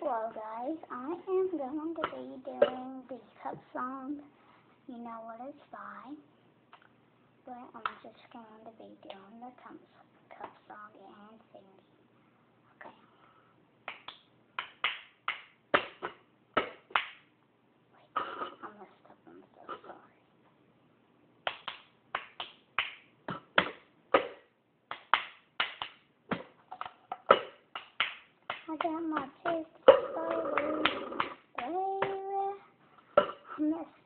Well, guys, I am going to be doing the cup song. You know what it's by. But I'm just going to be doing the cup song and singing. Okay. Wait, I messed up. I'm so sorry. I got my tips, baby. I messed